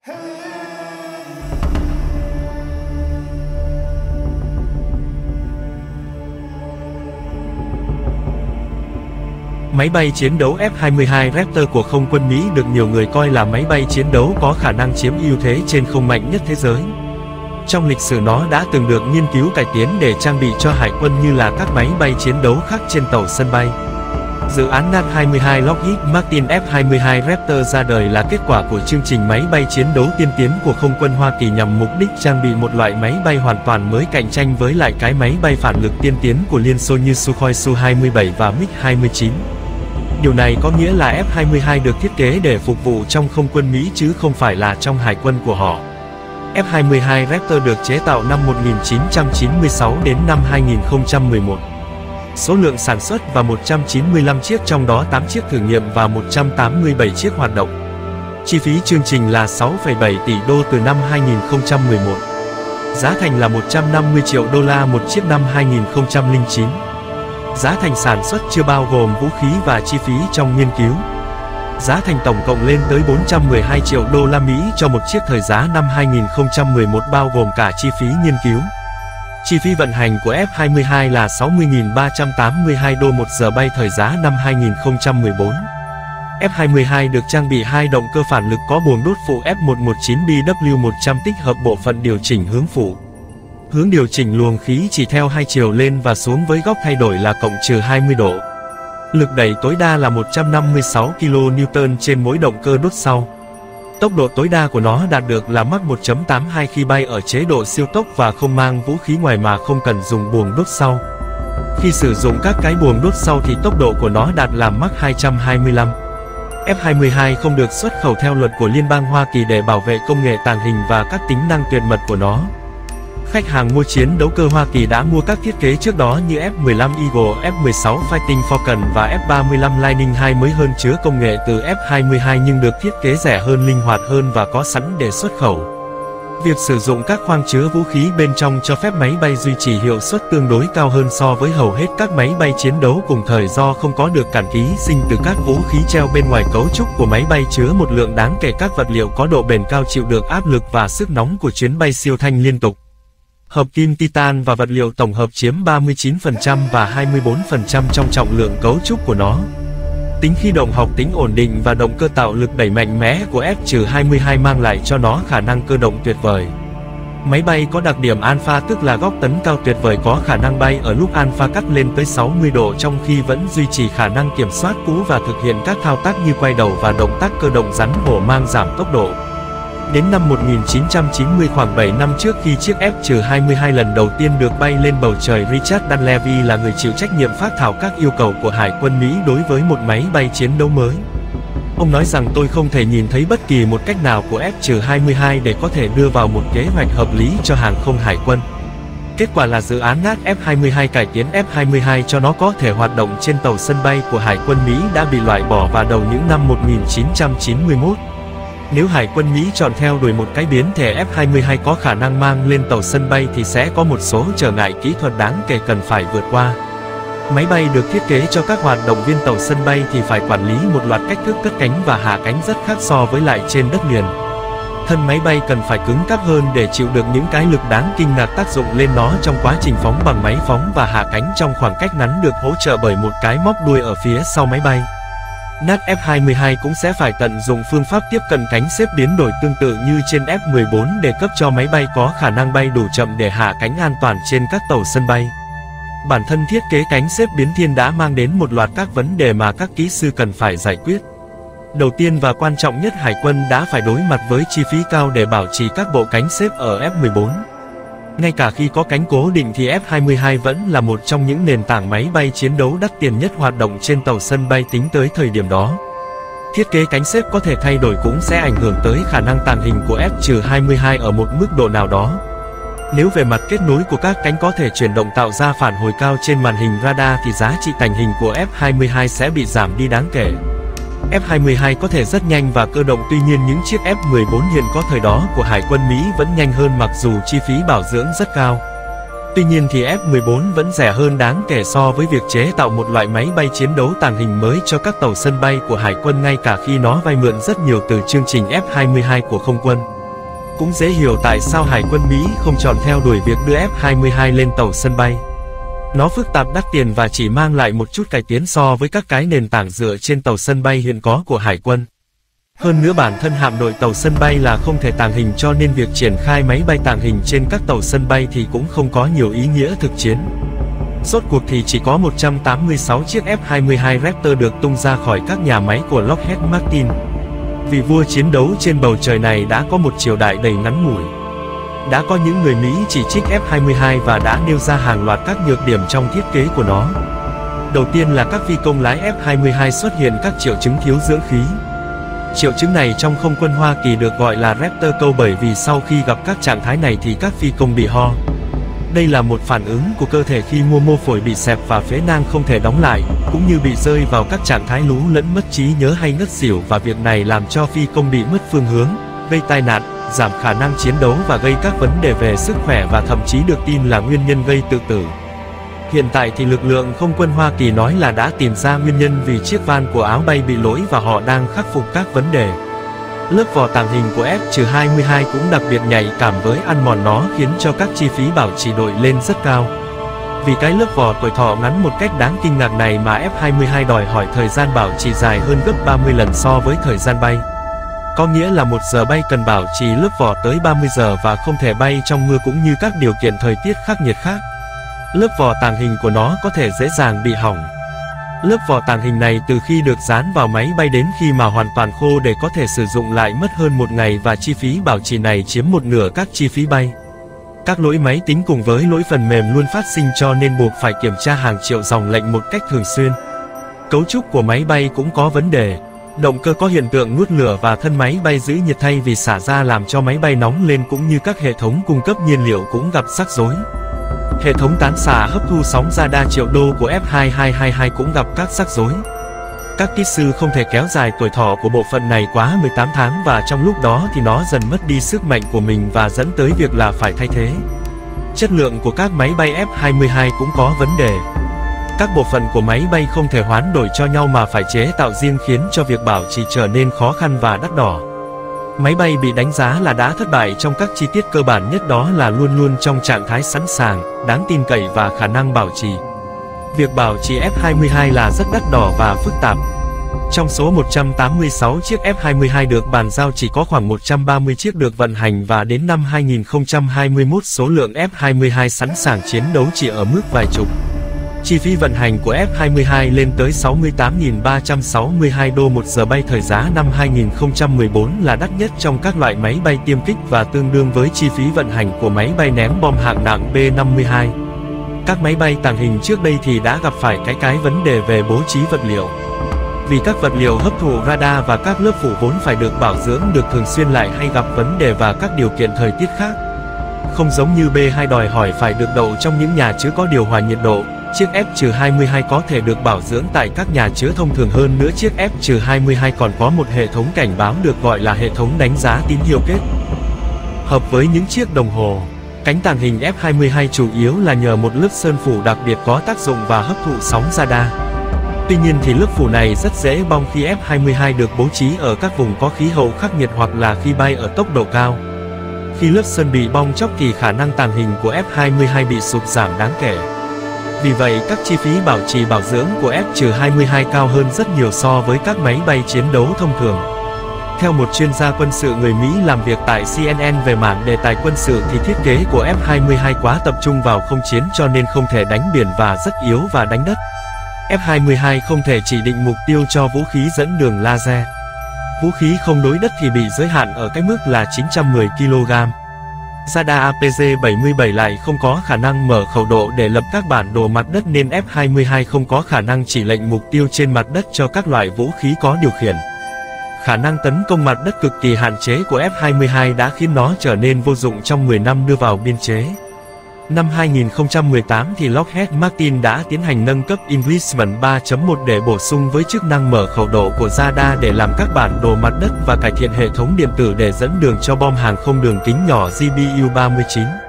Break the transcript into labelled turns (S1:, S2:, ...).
S1: Máy bay chiến đấu F-22 Raptor của không quân Mỹ được nhiều người coi là máy bay chiến đấu có khả năng chiếm ưu thế trên không mạnh nhất thế giới. Trong lịch sử nó đã từng được nghiên cứu cải tiến để trang bị cho hải quân như là các máy bay chiến đấu khác trên tàu sân bay. Dự án NAT-22 Lockheed Martin F-22 Raptor ra đời là kết quả của chương trình máy bay chiến đấu tiên tiến của không quân Hoa Kỳ nhằm mục đích trang bị một loại máy bay hoàn toàn mới cạnh tranh với lại cái máy bay phản lực tiên tiến của Liên Xô như Sukhoi Su-27 và MiG-29. Điều này có nghĩa là F-22 được thiết kế để phục vụ trong không quân Mỹ chứ không phải là trong hải quân của họ. F-22 Raptor được chế tạo năm 1996 đến năm 2011. Số lượng sản xuất và 195 chiếc, trong đó 8 chiếc thử nghiệm và 187 chiếc hoạt động. Chi phí chương trình là 6,7 tỷ đô từ năm 2011. Giá thành là 150 triệu đô la một chiếc năm 2009. Giá thành sản xuất chưa bao gồm vũ khí và chi phí trong nghiên cứu. Giá thành tổng cộng lên tới 412 triệu đô la Mỹ cho một chiếc thời giá năm 2011 bao gồm cả chi phí nghiên cứu. Chi phí vận hành của F-22 là 60.382 đô một giờ bay thời giá năm 2014. F-22 được trang bị 2 động cơ phản lực có buồng đốt phụ F119BW100 tích hợp bộ phận điều chỉnh hướng phụ. Hướng điều chỉnh luồng khí chỉ theo hai chiều lên và xuống với góc thay đổi là +20 độ. Lực đẩy tối đa là 156 kN trên mỗi động cơ đốt sau. Tốc độ tối đa của nó đạt được là Mach 1.82 khi bay ở chế độ siêu tốc và không mang vũ khí ngoài mà không cần dùng buồng đốt sau. Khi sử dụng các cái buồng đốt sau thì tốc độ của nó đạt là Mach 225. F-22 không được xuất khẩu theo luật của Liên bang Hoa Kỳ để bảo vệ công nghệ tàng hình và các tính năng tuyệt mật của nó. Khách hàng mua chiến đấu cơ Hoa Kỳ đã mua các thiết kế trước đó như F-15 Eagle, F-16 Fighting Falcon và F-35 Lightning II mới hơn chứa công nghệ từ F-22 nhưng được thiết kế rẻ hơn, linh hoạt hơn và có sẵn để xuất khẩu. Việc sử dụng các khoang chứa vũ khí bên trong cho phép máy bay duy trì hiệu suất tương đối cao hơn so với hầu hết các máy bay chiến đấu cùng thời do không có được cản ký sinh từ các vũ khí treo bên ngoài. Cấu trúc của máy bay chứa một lượng đáng kể các vật liệu có độ bền cao chịu được áp lực và sức nóng của chuyến bay siêu thanh liên tục. Hợp kim titan và vật liệu tổng hợp chiếm 39% và 24% trong trọng lượng cấu trúc của nó. Tính khí động học, tính ổn định và động cơ tạo lực đẩy mạnh mẽ của F-22 mang lại cho nó khả năng cơ động tuyệt vời. Máy bay có đặc điểm alpha tức là góc tấn cao tuyệt vời, có khả năng bay ở lúc alpha cắt lên tới 60 độ trong khi vẫn duy trì khả năng kiểm soát cú và thực hiện các thao tác như quay đầu và động tác cơ động rắn hổ mang giảm tốc độ. Đến năm 1990, khoảng 7 năm trước khi chiếc F-22 lần đầu tiên được bay lên bầu trời, Richard Dunleavy là người chịu trách nhiệm phác thảo các yêu cầu của Hải quân Mỹ đối với một máy bay chiến đấu mới. Ông nói rằng tôi không thể nhìn thấy bất kỳ một cách nào của F-22 để có thể đưa vào một kế hoạch hợp lý cho hàng không hải quân. Kết quả là dự án NAT F-22 cải tiến F-22 cho nó có thể hoạt động trên tàu sân bay của Hải quân Mỹ đã bị loại bỏ vào đầu những năm 1991. Nếu Hải quân Mỹ chọn theo đuổi một cái biến thể F-22 có khả năng mang lên tàu sân bay thì sẽ có một số trở ngại kỹ thuật đáng kể cần phải vượt qua. Máy bay được thiết kế cho các hoạt động viên tàu sân bay thì phải quản lý một loạt cách thức cất cánh và hạ cánh rất khác so với lại trên đất liền. Thân máy bay cần phải cứng cáp hơn để chịu được những cái lực đáng kinh ngạc tác dụng lên nó trong quá trình phóng bằng máy phóng và hạ cánh trong khoảng cách ngắn, được hỗ trợ bởi một cái móc đuôi ở phía sau máy bay. NAT F-22 cũng sẽ phải tận dụng phương pháp tiếp cận cánh xếp biến đổi tương tự như trên F-14 để cấp cho máy bay có khả năng bay đủ chậm để hạ cánh an toàn trên các tàu sân bay. Bản thân thiết kế cánh xếp biến thiên đã mang đến một loạt các vấn đề mà các kỹ sư cần phải giải quyết. Đầu tiên và quan trọng nhất, Hải quân đã phải đối mặt với chi phí cao để bảo trì các bộ cánh xếp ở F-14. Ngay cả khi có cánh cố định thì F-22 vẫn là một trong những nền tảng máy bay chiến đấu đắt tiền nhất hoạt động trên tàu sân bay tính tới thời điểm đó. Thiết kế cánh xếp có thể thay đổi cũng sẽ ảnh hưởng tới khả năng tàng hình của F-22 ở một mức độ nào đó. Nếu về mặt kết nối của các cánh có thể chuyển động tạo ra phản hồi cao trên màn hình radar thì giá trị tàng hình của F-22 sẽ bị giảm đi đáng kể. F-22 có thể rất nhanh và cơ động, tuy nhiên những chiếc F-14 hiện có thời đó của Hải quân Mỹ vẫn nhanh hơn mặc dù chi phí bảo dưỡng rất cao. Tuy nhiên thì F-14 vẫn rẻ hơn đáng kể so với việc chế tạo một loại máy bay chiến đấu tàng hình mới cho các tàu sân bay của Hải quân, ngay cả khi nó vay mượn rất nhiều từ chương trình F-22 của không quân. Cũng dễ hiểu tại sao Hải quân Mỹ không chọn theo đuổi việc đưa F-22 lên tàu sân bay. Nó phức tạp, đắt tiền và chỉ mang lại một chút cải tiến so với các cái nền tảng dựa trên tàu sân bay hiện có của Hải quân. Hơn nữa bản thân hạm đội tàu sân bay là không thể tàng hình, cho nên việc triển khai máy bay tàng hình trên các tàu sân bay thì cũng không có nhiều ý nghĩa thực chiến. Rốt cuộc thì chỉ có 186 chiếc F-22 Raptor được tung ra khỏi các nhà máy của Lockheed Martin. Vì vua chiến đấu trên bầu trời này đã có một triều đại đầy ngắn ngủi. Đã có những người Mỹ chỉ trích F-22 và đã nêu ra hàng loạt các nhược điểm trong thiết kế của nó. Đầu tiên là các phi công lái F-22 xuất hiện các triệu chứng thiếu dưỡng khí. Triệu chứng này trong không quân Hoa Kỳ được gọi là Raptor câu, bởi vì sau khi gặp các trạng thái này thì các phi công bị ho. Đây là một phản ứng của cơ thể khi mô phổi bị xẹp và phế nang không thể đóng lại, cũng như bị rơi vào các trạng thái lú lẫn, mất trí nhớ hay ngất xỉu, và việc này làm cho phi công bị mất phương hướng, gây tai nạn, giảm khả năng chiến đấu và gây các vấn đề về sức khỏe, và thậm chí được tin là nguyên nhân gây tự tử. Hiện tại thì lực lượng không quân Hoa Kỳ nói là đã tìm ra nguyên nhân vì chiếc van của áo bay bị lỗi và họ đang khắc phục các vấn đề. Lớp vỏ tàng hình của F-22 cũng đặc biệt nhạy cảm với ăn mòn nó, khiến cho các chi phí bảo trì đội lên rất cao. Vì cái lớp vỏ tuổi thọ ngắn một cách đáng kinh ngạc này mà F-22 đòi hỏi thời gian bảo trì dài hơn gấp 30 lần so với thời gian bay. Có nghĩa là 1 giờ bay cần bảo trì lớp vỏ tới 30 giờ và không thể bay trong mưa cũng như các điều kiện thời tiết khắc nghiệt khác. Lớp vỏ tàng hình của nó có thể dễ dàng bị hỏng. Lớp vỏ tàng hình này từ khi được dán vào máy bay đến khi mà hoàn toàn khô để có thể sử dụng lại mất hơn 1 ngày, và chi phí bảo trì này chiếm 1/2 các chi phí bay. Các lỗi máy tính cùng với lỗi phần mềm luôn phát sinh, cho nên buộc phải kiểm tra hàng triệu dòng lệnh một cách thường xuyên. Cấu trúc của máy bay cũng có vấn đề. Động cơ có hiện tượng nuốt lửa và thân máy bay giữ nhiệt thay vì xả ra, làm cho máy bay nóng lên, cũng như các hệ thống cung cấp nhiên liệu cũng gặp rắc rối. Hệ thống tán xạ hấp thu sóng radar triệu đô của F-2222 cũng gặp các rắc rối. Các kỹ sư không thể kéo dài tuổi thọ của bộ phận này quá 18 tháng, và trong lúc đó thì nó dần mất đi sức mạnh của mình và dẫn tới việc là phải thay thế. Chất lượng của các máy bay F-22 cũng có vấn đề. Các bộ phận của máy bay không thể hoán đổi cho nhau mà phải chế tạo riêng, khiến cho việc bảo trì trở nên khó khăn và đắt đỏ. Máy bay bị đánh giá là đã thất bại trong các chi tiết cơ bản nhất, đó là luôn luôn trong trạng thái sẵn sàng, đáng tin cậy và khả năng bảo trì. Việc bảo trì F-22 là rất đắt đỏ và phức tạp. Trong số 186 chiếc F-22 được bàn giao chỉ có khoảng 130 chiếc được vận hành, và đến năm 2021 số lượng F-22 sẵn sàng chiến đấu chỉ ở mức vài chục. Chi phí vận hành của F-22 lên tới 68.362 đô 1 giờ bay. Thời giá năm 2014 là đắt nhất trong các loại máy bay tiêm kích và tương đương với chi phí vận hành của máy bay ném bom hạng nặng B-52. Các máy bay tàng hình trước đây thì đã gặp phải cái vấn đề về bố trí vật liệu. Vì các vật liệu hấp thụ radar và các lớp phủ vốn phải được bảo dưỡng được thường xuyên lại hay gặp vấn đề và các điều kiện thời tiết khác. Không giống như B-2 đòi hỏi phải được đậu trong những nhà chứa có điều hòa nhiệt độ, chiếc F-22 có thể được bảo dưỡng tại các nhà chứa thông thường. Hơn nữa, chiếc F-22 còn có một hệ thống cảnh báo được gọi là hệ thống đánh giá tín hiệu kết hợp với những chiếc đồng hồ. Cánh tàng hình F-22 chủ yếu là nhờ một lớp sơn phủ đặc biệt có tác dụng và hấp thụ sóng radar. Tuy nhiên thì lớp phủ này rất dễ bong khi F-22 được bố trí ở các vùng có khí hậu khắc nghiệt hoặc là khi bay ở tốc độ cao. Khi lớp sơn bị bong chóc thì khả năng tàng hình của F-22 bị sụt giảm đáng kể. Vì vậy, các chi phí bảo trì bảo dưỡng của F-22 cao hơn rất nhiều so với các máy bay chiến đấu thông thường. Theo một chuyên gia quân sự người Mỹ làm việc tại CNN về mảng đề tài quân sự thì thiết kế của F-22 quá tập trung vào không chiến, cho nên không thể đánh biển và rất yếu và đánh đất. F-22 không thể chỉ định mục tiêu cho vũ khí dẫn đường laser. Vũ khí không đối đất thì bị giới hạn ở cái mức là 910 kg. Radar APG-77 lại không có khả năng mở khẩu độ để lập các bản đồ mặt đất, nên F-22 không có khả năng chỉ lệnh mục tiêu trên mặt đất cho các loại vũ khí có điều khiển. Khả năng tấn công mặt đất cực kỳ hạn chế của F-22 đã khiến nó trở nên vô dụng trong 10 năm đưa vào biên chế. Năm 2018 thì Lockheed Martin đã tiến hành nâng cấp Enlistment 3.1 để bổ sung với chức năng mở khẩu độ của radar để làm các bản đồ mặt đất và cải thiện hệ thống điện tử để dẫn đường cho bom hàng không đường kính nhỏ GBU-39.